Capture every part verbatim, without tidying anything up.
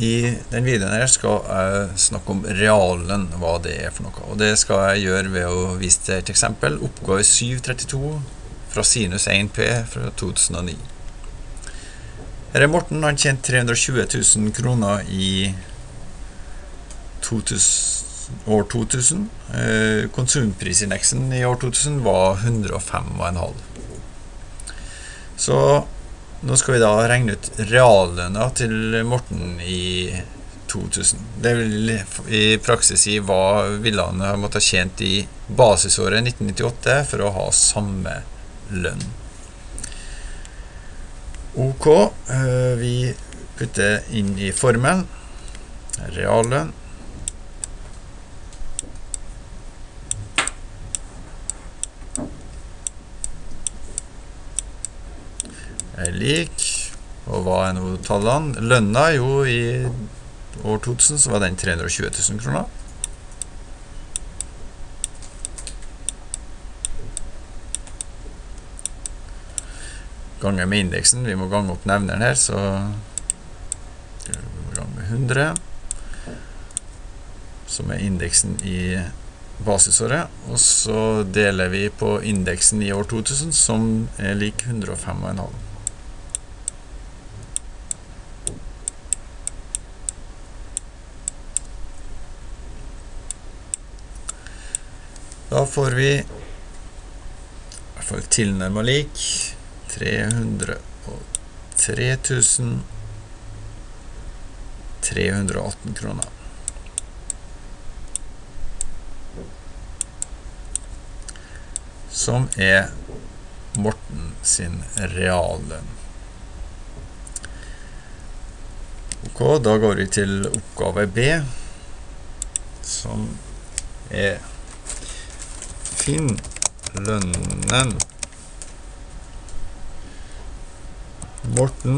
I den videoen her skal jeg snakke om reallønn, hva det er for noe. Og det skal jeg gjøre ved å vise til et eksempel, oppgave syv trettito fra Sinus én P fra to tusen og ni. Her er Morten, han tjente tre hundre og tjue tusen kroner i år to tusen. Konsumprisindeksen i år to tusen var hundre og fem komma fem. Så nå skal vi da regne ut reallønna til Morten i to tusen. Det vil i praksis si hva ville han ha måttet ha tjent i basisåret nitten nittiåtte for å ha samme lønn. Ok, vi putter inn i formelen reallønn. Er lik, og hva er nå tallene? Lønna jo i år to tusen så var den tre hundre og tjue tusen kroner. Ganger med indeksen, vi må gange opp nevneren her, så vi må gange med hundre, som er indeksen i basisåret, og så deler vi på indeksen i år to tusen, som er lik hundre og fem komma fem. Da får vi i hvert fall tilnærmet lik tre hundre og tre tusen tre hundre og atten kroner. Som er Morten sin reallønn. Ok, da går vi til oppgave B, som er finn lønnen Morten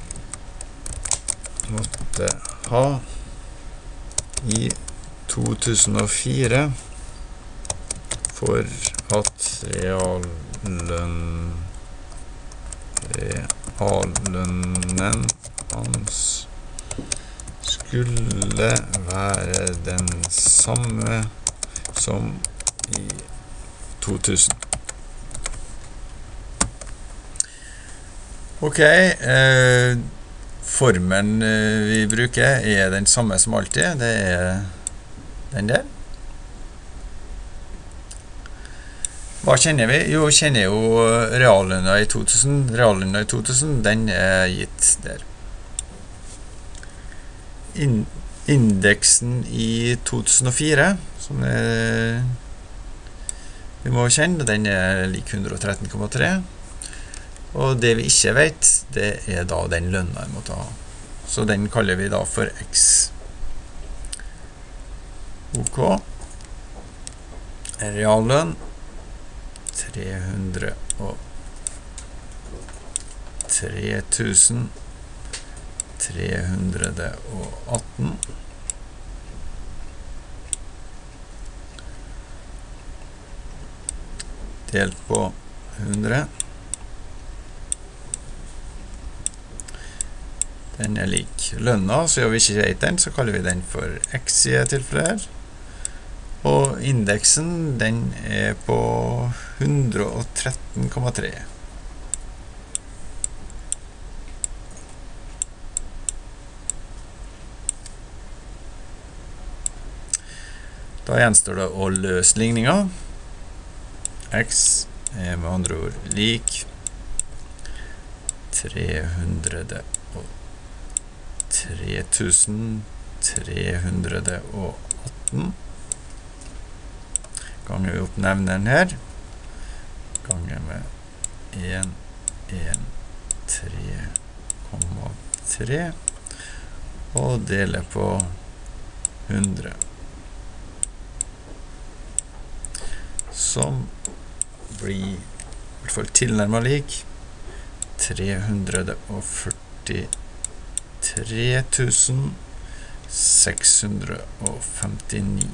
måtte ha i to tusen og fire for at reallønn reallønnen hans skulle være den samme som i to tusen. Ok, eh, formelen vi bruker er den samme som alltid, det er den der. Hva kjenner vi? Jo, kjenner jo reallønna i to tusen. Reallønna i to tusen, den er gitt der. In indeksen i to tusen og fire, som er vi må kjenne, den er lik hundre og tretten komma tre. Og det vi ikke vet, det er da den lønna vi måtte ha. Så den kaller vi da for X. Ok. Reallønn tre hundre og tre tusen tre hundre og atten. Delt på hundre. Den er lik lønna, så gjør vi ikke vet den, så kaller vi den for X i tilfellet her. Og indeksen, den er på hundre og tretten komma tre. Da gjenstår det å løse ligninga. X er med andre ord lik tre hundre og tre tusen tre hundre og atten. Ganger vi opp nevneren her. Ganger med en komma tre komma tre. Og deler på hundre. Som blir i hvert fall tilnærmet lik tre hundre og førtitre tusen seks hundre og femtini.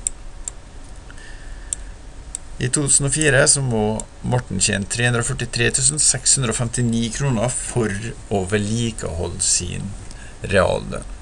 I to tusen og fire så må Morten tjene tre hundre og førtitre tusen seks hundre og femtini kroner for å vedlikeholde sin reallønn.